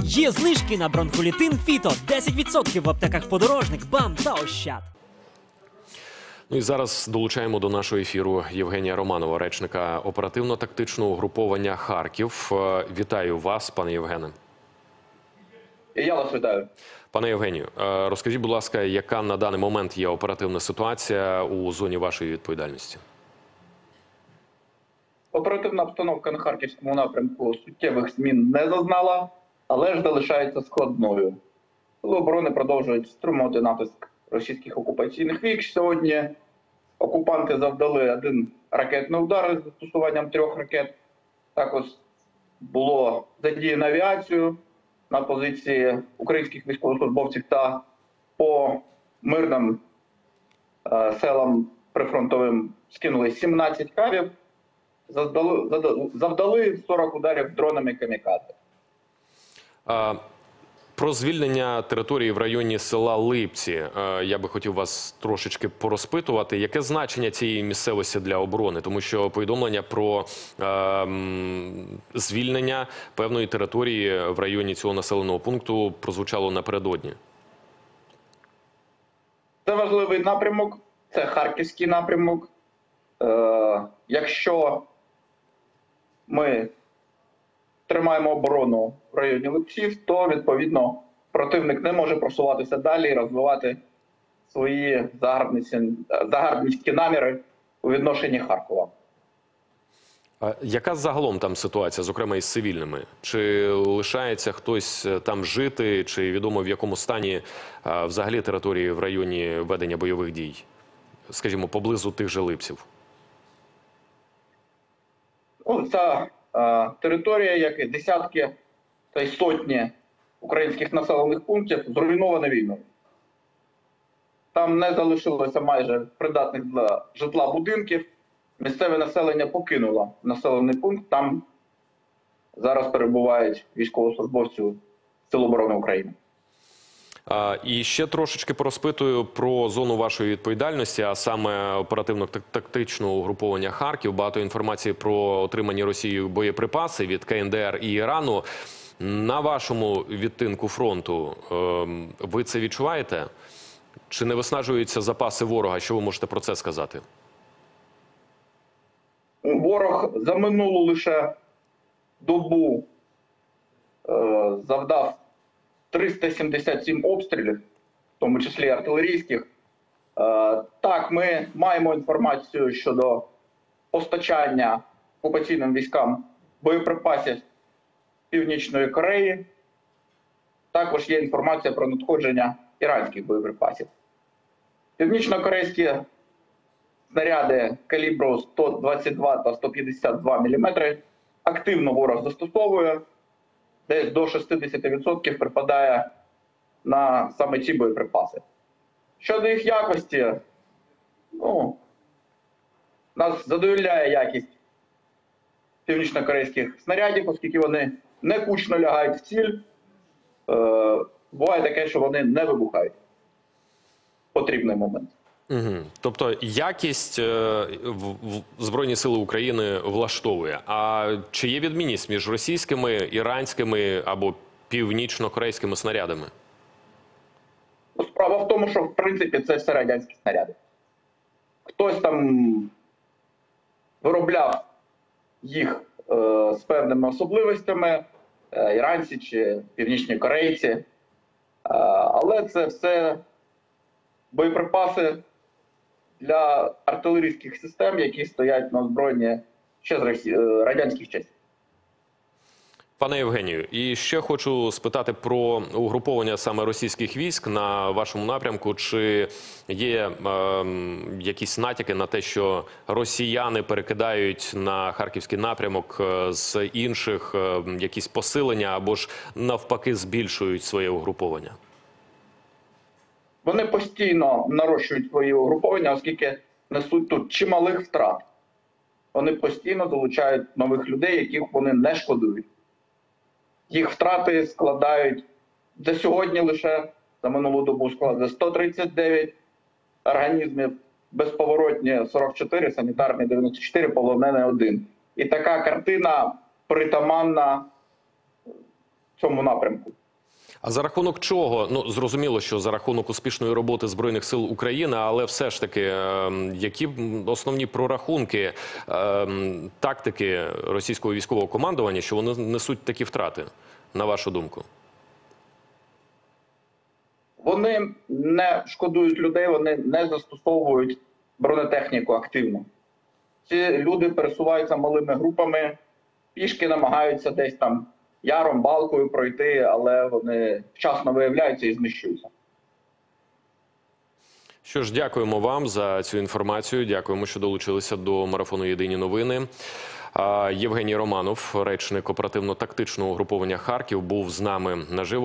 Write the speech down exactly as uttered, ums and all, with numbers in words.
Є знижки на бронхолітин Фіто. десять відсотків в аптеках Подорожник, БАМ та Ощад. Ну і зараз долучаємо до нашого ефіру Євгенія Романова, речника оперативно-тактичного угруповання «Харків». Вітаю вас, пане Євгене. І я вас вітаю. Пане Євгенію, розкажіть, будь ласка, яка на даний момент є оперативна ситуація у зоні вашої відповідальності? Оперативна обстановка на Харківському напрямку суттєвих змін не зазнала, але ж залишається складною. Сили оборони продовжують стримувати натиск російських окупаційних військ. Сьогодні окупанти завдали один ракетний удар з застосуванням трьох ракет. Також було задіяно авіацію на позиції українських військовослужбовців та по мирним е, селам прифронтовим скинули сімнадцять кавів, завдали, завдали сорок ударів дронами камікадзе. А, про звільнення території в районі села Липці я би хотів вас трошечки порозпитувати. Яке значення цієї місцевості для оборони? Тому що повідомлення про е, звільнення певної території в районі цього населеного пункту прозвучало напередодні. Це важливий напрямок, це харківський напрямок. Е, якщо ми тримаємо оборону в районі Липців, то, відповідно, противник не може просуватися далі і розвивати свої загарбницькі наміри у відношенні Харкова. А яка загалом там ситуація, зокрема із цивільними? Чи лишається хтось там жити, чи відомо в якому стані а, взагалі території в районі ведення бойових дій? Скажімо, поблизу тих же Липців? О, ця а, територія, як і десятки та й сотні українських населених пунктів, зруйнована війною. Там не залишилося майже придатних для житла будинків. Місцеве населення покинуло населений пункт. Там зараз перебувають військовослужбовці Сил оборони України. А, і ще трошечки порозпитую про зону вашої відповідальності, а саме оперативно-тактичного угруповання «Харків». Багато інформації про отримані Росією боєприпаси від КНДР і Ірану. На вашому відтинку фронту ви це відчуваєте? Чи не виснажуються запаси ворога? Що ви можете про це сказати? Ворог за минулу лише добу е, завдав триста сімдесят сім обстрілів, в тому числі артилерійських. Е, так, ми маємо інформацію щодо постачання окупаційним військам боєприпасів Північної Кореї. Також є інформація про надходження іранських боєприпасів. Північно-корейські снаряди калібру сто двадцять два та сто п'ятдесят два міліметри активно ворог застосовує, десь до шістдесят відсотків припадає на саме ці боєприпаси. Щодо їх якості, ну, нас задовольняє якість північно-корейських снарядів, оскільки вони не кучно лягають в ціль. Е, буває таке, що вони не вибухають в потрібний момент. Угу. Тобто якість е, в, в Збройні Сили України влаштовує. А чи є відмінність між російськими, іранськими або північно-корейськими снарядами? Справа в тому, що в принципі це все радянські снаряди. Хтось там виробляв їх е, з певними особливостями, е, іранці чи північні корейці. Е, але це все боєприпаси для артилерійських систем, які стоять на озброєнні ще з Росі... радянських часів. Пане Євгенію, і ще хочу спитати про угруповання саме російських військ на вашому напрямку. Чи є е, якісь натяки на те, що росіяни перекидають на харківський напрямок з інших е, якісь посилення або ж навпаки збільшують своє угруповання? Вони постійно нарощують свої угруповання, оскільки несуть тут чималих втрат. Вони постійно залучають нових людей, яких вони не шкодують. Їх втрати складають за сьогодні лише, за минулу добу складає сто тридцять дев'ять організмів, безповоротні сорок чотири, санітарні дев'яносто чотири, полонений один. І така картина притаманна в цьому напрямку. А за рахунок чого? Ну, зрозуміло, що за рахунок успішної роботи Збройних сил України, але все ж таки, е, які основні прорахунки, е, тактики російського військового командування, що вони несуть такі втрати, на вашу думку? Вони не шкодують людей, вони не застосовують бронетехніку активно. Ці люди пересуваються малими групами, пішки намагаються десь там яром, балкою пройти, але вони вчасно виявляються і знищуються. Що ж, дякуємо вам за цю інформацію. Дякуємо, що долучилися до марафону «Єдині новини». Євгеній Романов, речник оперативно-тактичного угруповання «Харків», був з нами наживо.